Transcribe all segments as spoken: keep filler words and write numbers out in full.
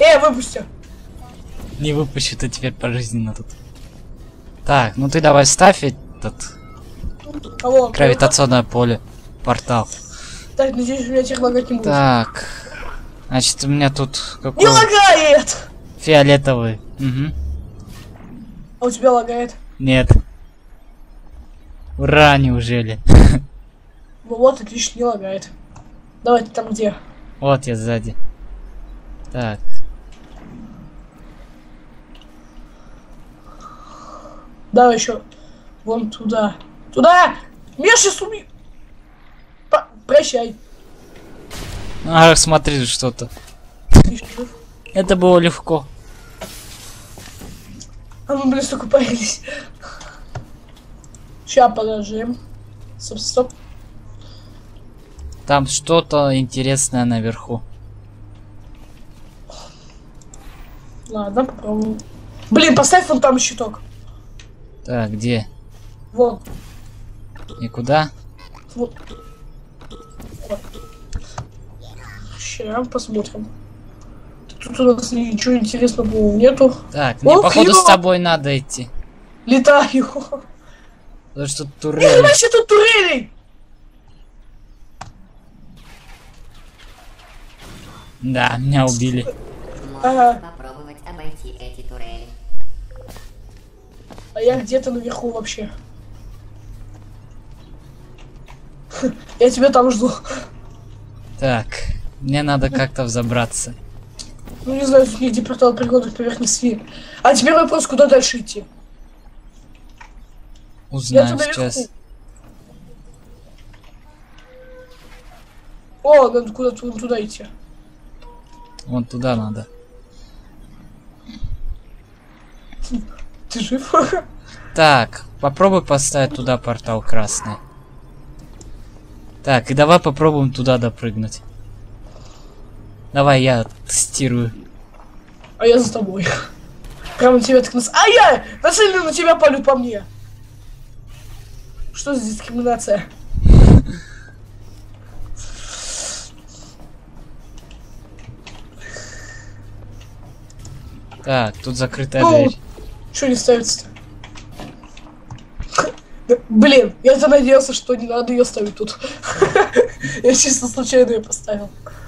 Эй, выпусти! Не выпущу, ты теперь пожизненно тут. Так, ну ты давай ставь этот Кого? гравитационное поле. Портал. Так, надеюсь, у меня теперь лагать не будет. Так. Значит, у меня тут какой? Не лагает! Фиолетовый. Угу. А у тебя лагает? Нет. Ура, неужели? Ну вот, отлично, не лагает. Давай, ты там где? Вот я сзади. Так. Давай еще. Вон туда. Туда! Меня сейчас убью! По- Прощай. А, смотри, что-то. Ты жив? Это было легко. А мы, блин, столько парились. Сейчас, подожди. Стоп, стоп. Там что-то интересное наверху. Ладно, попробуем. Блин, поставь вон там щиток. Так, где? Вон. И куда? Вот. Вот. Сейчас посмотрим. Тут у нас ничего интересного нету. Так, мне Ох, походу ё! с тобой надо идти. Летаю. Потому что Эй, турели. вообще тут турели! Да, меня убили. Ага. Попробовать обойти эти турели. А я где-то наверху вообще. Я тебя там жду. Так, мне надо как-то взобраться. Ну не знаю, тут нигде портал пригодных поверхности. А теперь вопрос, куда дальше идти? Я Узнаем тут сейчас. наверху. О, надо куда-то вон туда идти. Вон туда надо. Ты жив? Так, попробуй поставить туда портал красный. Так, и давай попробуем туда допрыгнуть. Давай я тестирую. А я за тобой. Прямо на тебя так нас... А я! Нацелен на тебя палю по мне. Что за дискриминация? Так, тут закрытая Ну, дверь. что не ставится-то? Да, блин, я-то надеялся, что не надо ее ставить тут. Я чисто случайно ее поставил.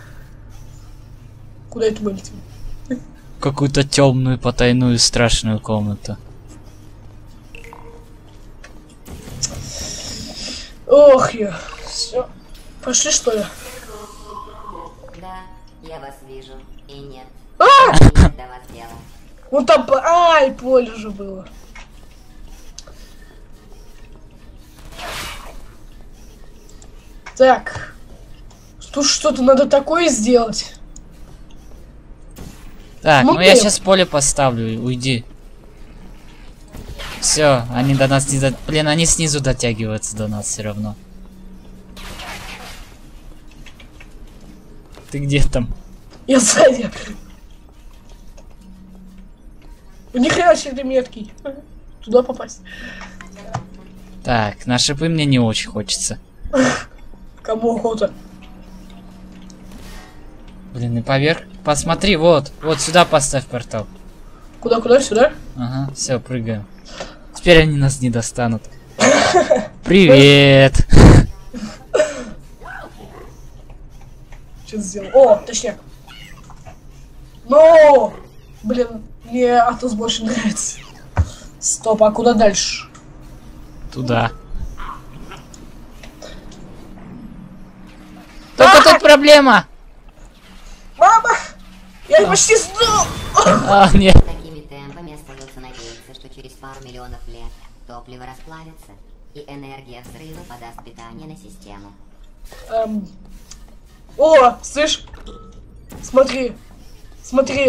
Куда это мы летим? Какую-то темную, потайную, страшную комнату. Ох я. Все. Пошли, что ли? Да, я вас вижу. И нет. А! Нет до вас дела. Вон там... по- Ай, поле же было. Так. Тут что-то надо такое сделать. Так, ну, Ну, я ты- сейчас поле поставлю, уйди. Все, они до нас не до... Блин, они снизу дотягиваются до нас все равно. Ты где там? Я сзади. У них хрена себе меткий. Туда попасть. Так, на шипы мне не очень хочется. Кому охота? Блин, и поверх. Посмотри, вот, вот сюда поставь портал. Куда-куда? Сюда? Ага, все, прыгаем. Теперь они нас не достанут. Привет! Что сделал? О, точнее. Ну, блин, мне Атос больше нравится. Стоп, а куда дальше? Туда. Только тут проблема! Мама! Я почти сдох! А, нет. Такими темпами остается надеяться, что через пару миллионов лет топливо расплавится, и энергия взрыва подаст питание на систему. Эм. О, слышь? Смотри. Смотри.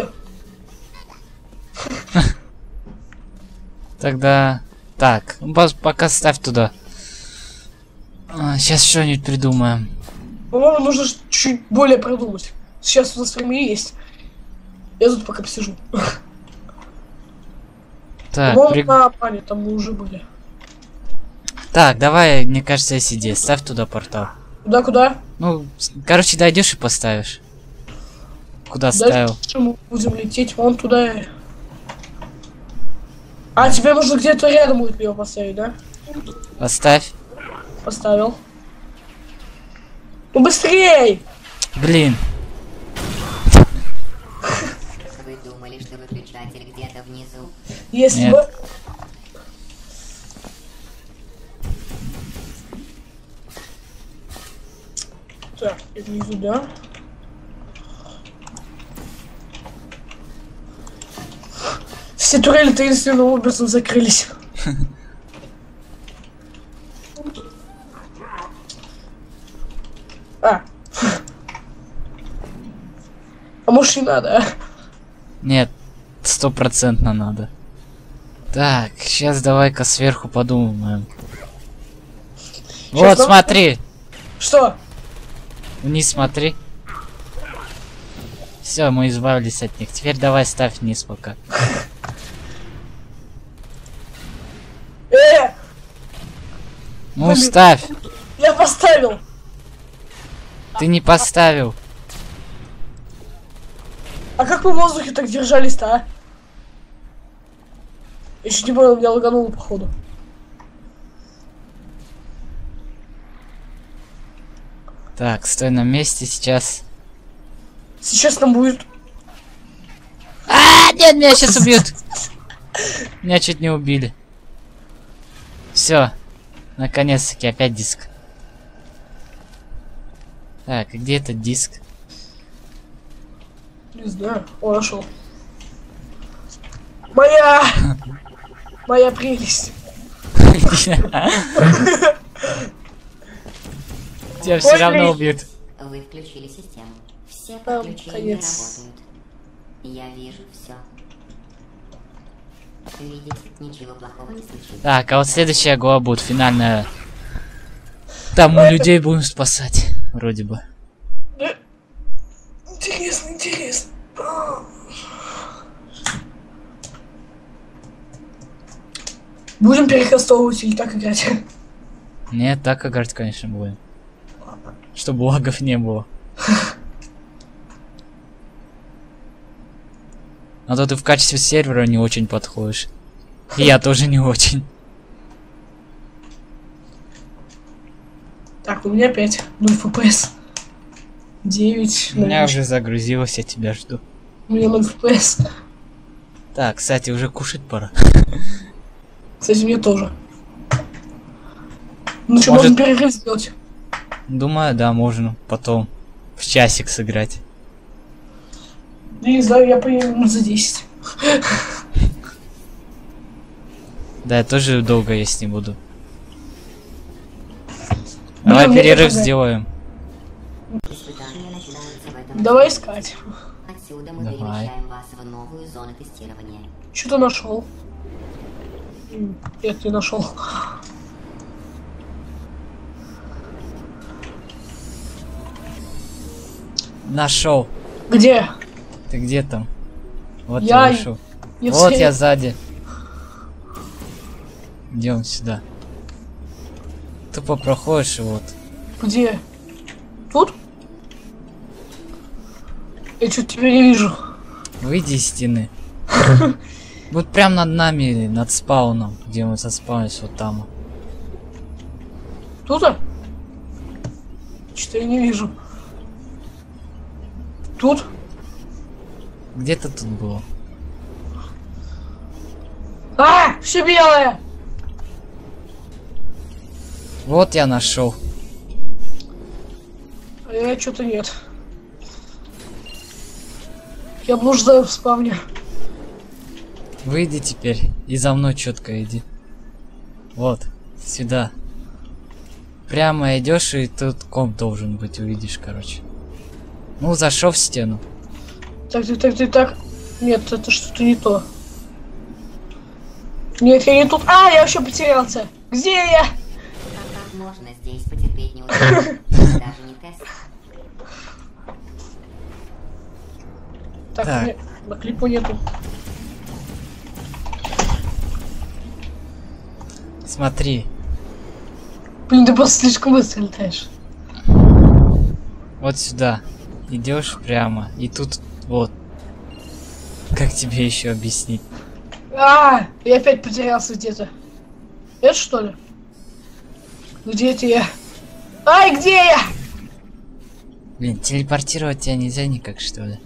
Тогда... Так, бас- пока ставь туда. А, сейчас что-нибудь придумаем. По-моему, нужно ж чуть более продумать. Сейчас у нас время есть. Я тут пока посижу. Так, По-моему, при- на пане там мы уже были. так, давай, мне кажется, я сиди. Ставь туда портал. Куда-куда? Ну, с- короче, дойдешь и поставишь. куда ставил? Дальше мы будем лететь вон туда. А, тебе нужно где-то рядом будет его поставить, да? Поставь. Поставил. Ну быстрей! Блин. Вы думали, что выключатель где-то внизу? Если Нет. бы... Так, это внизу, да? Все турели таинственным образом закрылись. А. А может не надо, а? Нет, стопроцентно надо. Так, сейчас давай-ка сверху подумаем. Вот, нам- смотри. Что? Вниз смотри. Все, мы избавились от них. Теперь давай ставь вниз пока. Э! Ну, Блин. ставь. Я поставил! Ты не поставил. А как мы в воздухе так держались-то, а? Еще не понял, меня лагануло, походу. Так, стой на месте сейчас. Сейчас нам будет... А, нет, меня сейчас убьют. Меня чуть не убили. Все. Наконец-таки опять диск. Так, и где этот диск? Не знаю. О, нашел. Моя! Моя прелесть. Тебя все равно убьют. Вы включили систему. Все Там подключения конец. работают. Я вижу все. Видите, ничего плохого не случилось. Так, а вот следующая глава будет финальная. Там мы людей будем спасать, вроде бы. Интересно, интересно. Будем перекастовывать или так играть? Нет, так играть, конечно, будем. Чтобы лагов не было. А то ты в качестве сервера не очень подходишь. И я тоже не очень. Так, у меня опять ноль эф пи эс. девять. У меня уже загрузилось, я тебя жду. У меня ноль эф пи эс. Так, кстати, уже кушать пора. Кстати, мне тоже. Ну что, Может- можно перерыв сделать? Думаю, да, можно потом в часик сыграть. Я не знаю, я поеду минут за десять. Да, я тоже долго есть не буду. Блин, Давай мне перерыв тоже. сделаем. Испытания начинаются в этом. Давай искать. Отсюда мы Давай. перемещаем вас в новую зону тестирования. Что-то нашел. Нет, не нашел. Нашел. Где? Ты где там? Вот Я- я вышел. Я в Вот сфере. я сзади. Идем сюда. Тупо проходишь и вот. Где? Тут? Я что-то тебя не вижу. Выйди из стены. Вот прям над нами, над спауном, где мы заспаунились, вот там. Тут? Что-то я не вижу. Тут? Где-то тут было. А, все белое. Вот я нашел. А я что-то нет. Я блуждаю в спавне. Выйди теперь и за мной четко иди. Вот, сюда. Прямо идешь, и тут комп должен быть, увидишь, короче. Ну, зашел в стену. Так, так, так, так, так. Нет, это что-то не то. Нет, я не тут. А, я вообще потерялся. Где я? А как можно здесь потерпеть неудачу? Даже не тест. Так, Так. у меня на клипу нету. Смотри, Блин, ты просто слишком быстро летаешь. вот сюда. Идешь прямо. И тут Как тебе еще объяснить? А, я опять потерялся где-то. Это что ли? Где это я? Ай, где я? Блин, телепортировать тебя нельзя никак, что ли?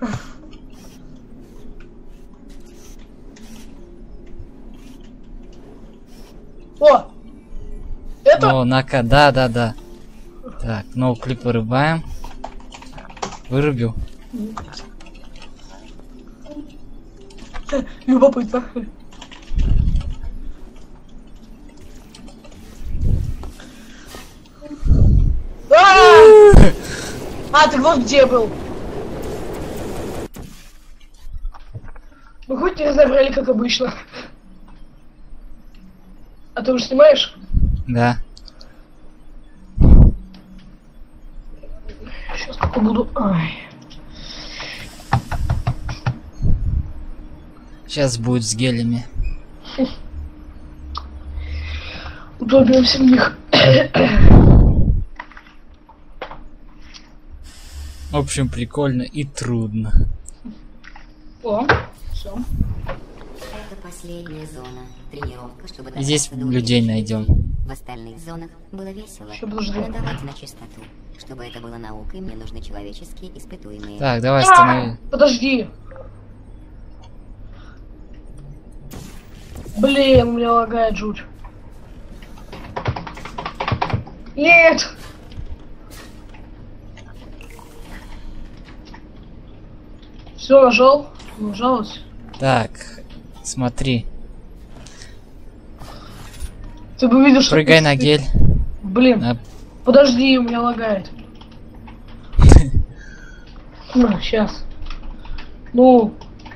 О! Это? О, нака, да, да, да. Так, ноуклип вырубаем. Вырубил. Любопытно. А, а, ты вот где был? Мы хоть не разобрали, как обычно. А ты уже снимаешь? Да. Сейчас пока буду. Ай. Сейчас будет с гелями. Удобимся в них. В общем, прикольно и трудно. О, все. Это последняя зона. Тренировка, чтобы И здесь добраться до людей удачи. найдем. В остальных зонах было весело. Ещё подожди. Но давайте на чистоту. Чтобы это было наукой, мне нужны человеческие испытуемые. Так, давай останови. А, подожди. Блин, у меня лагает жуть. Нет. Все, нажал. Нажалось. Так, смотри. Ты бы видел, что... Прыгай на гель. Блин, На- подожди, у меня лагает. Сейчас. Ну.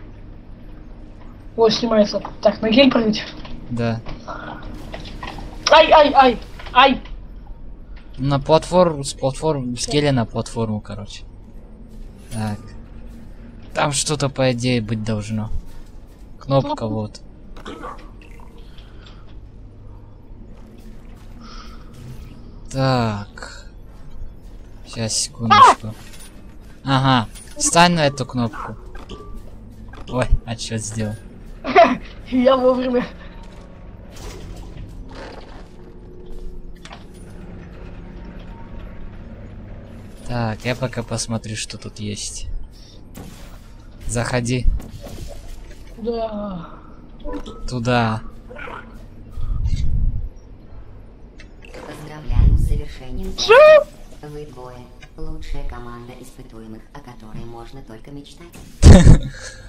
Вот, снимается. Так, на гель прыгать. Да. Ай, ай, ай, ай. На платформу, с платформы, с геля на платформу, короче. Так. Там что-то, по идее, быть должно. Кнопка вот. Так. Сейчас, секундочку. Ага. Встань на эту кнопку. Ой, а что сделал? Я вовремя. Так, я пока посмотрю, что тут есть. Заходи Да. туда. Поздравляю с завершением. Что? Вы двое. Лучшая команда испытуемых, о которой можно только мечтать.